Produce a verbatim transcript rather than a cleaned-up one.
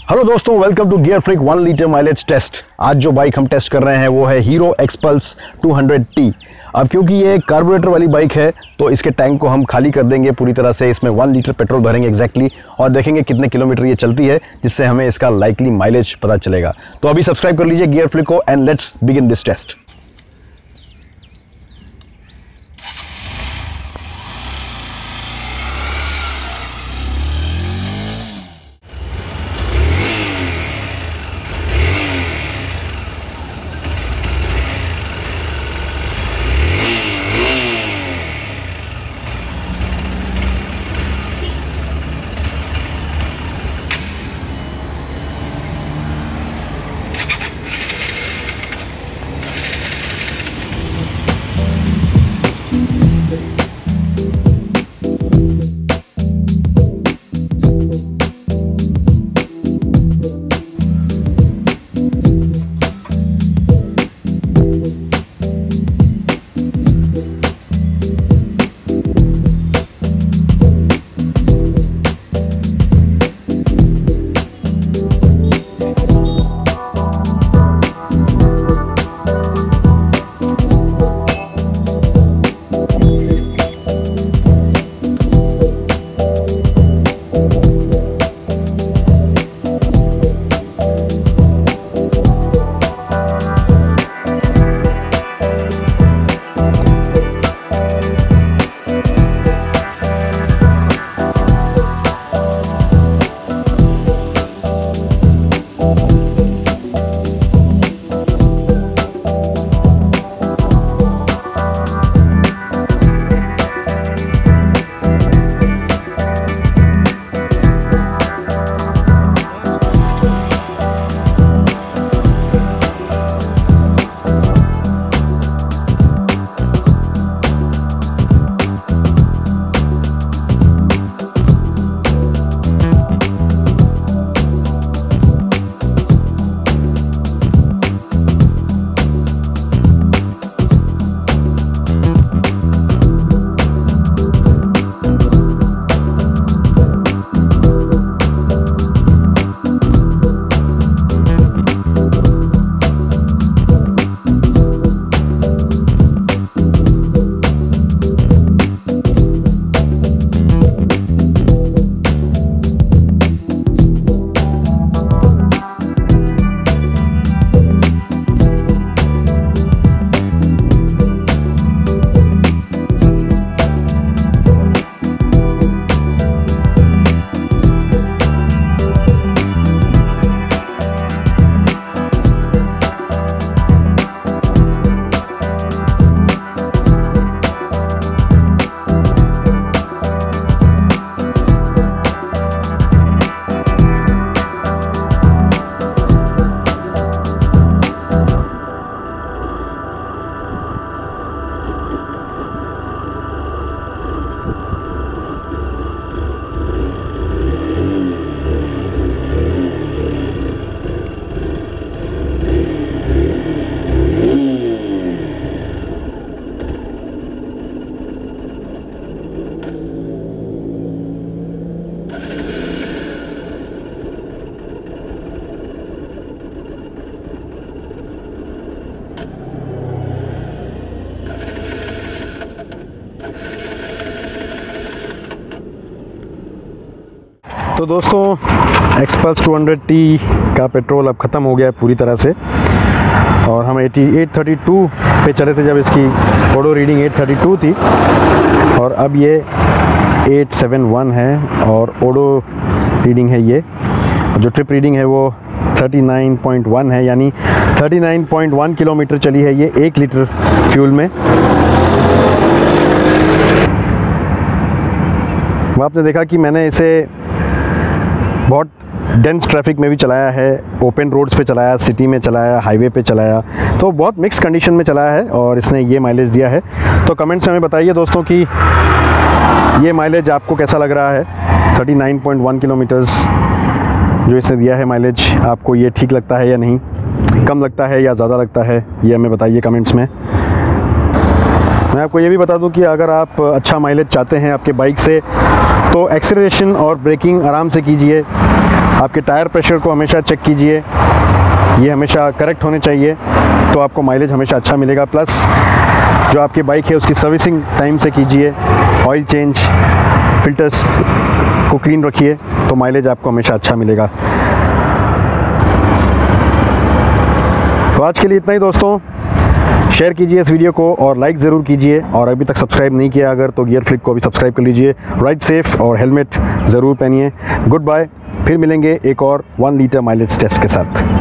Hello दोस्तों, welcome to GearFliQ one litre mileage test. आज जो बाइक हम टेस्ट कर रहे हैं वो है Hero XPulse two hundred T. अब क्योंकि ये कार्बोरेटर वाली बाइक है तो इसके टैंक को हम खाली कर देंगे पूरी तरह से। इसमें वन लीटर पेट्रोल भरेंगे एग्जैक्टली और देखेंगे कितने किलोमीटर ये चलती है, जिससे हमें इसका लाइकली माइलेज पता चलेगा। तो अभी सब्सक्राइब कर लीजिए GearFliQ को and let's begin this test. तो दोस्तों, XPulse टू हंड्रेड टी का पेट्रोल अब ख़त्म हो गया है पूरी तरह से और हम एट थर्टी टू पे चले थे जब इसकी odo reading eight thirty two थी और अब ये एट सेवन वन है और ऑडो रीडिंग है ये। जो ट्रिप रीडिंग है वो थर्टी नाइन पॉइंट वन है, यानी thirty nine point one kilometre चली है ये एक लीटर फ्यूल में। आपने देखा कि मैंने इसे बहुत डेंस ट्रैफिक में भी चलाया है, ओपन रोड्स पे चलाया, सिटी में चलाया, हाईवे पे चलाया, तो बहुत मिक्स कंडीशन में चलाया है और इसने ये माइलेज दिया है। तो कमेंट्स में हमें बताइए दोस्तों कि ये माइलेज आपको कैसा लग रहा है। Thirty nine point one kilometres जो इसने दिया है माइलेज, आपको ये ठीक लगता है या नहीं, कम लगता है या ज़्यादा लगता है, ये हमें बताइए कमेंट्स में। मैं आपको ये भी बता दूं कि अगर आप अच्छा माइलेज चाहते हैं आपके बाइक से, तो एक्सेलरेशन और ब्रेकिंग आराम से कीजिए। आपके टायर प्रेशर को हमेशा चेक कीजिए, ये हमेशा करेक्ट होने चाहिए, तो आपको माइलेज हमेशा अच्छा मिलेगा। प्लस जो आपकी बाइक है उसकी सर्विसिंग टाइम से कीजिए, ऑयल चेंज, फिल्टर्स को क्लीन रखिए, तो माइलेज आपको हमेशा अच्छा मिलेगा। तो आज के लिए इतना ही दोस्तों। शेयर कीजिए इस वीडियो को और लाइक ज़रूर कीजिए, और अभी तक सब्सक्राइब नहीं किया अगर तो GearFliQ को भी सब्सक्राइब कर लीजिए। राइड सेफ और हेलमेट ज़रूर पहनिए। गुड बाय, फिर मिलेंगे एक और वन लीटर माइलेज टेस्ट के साथ।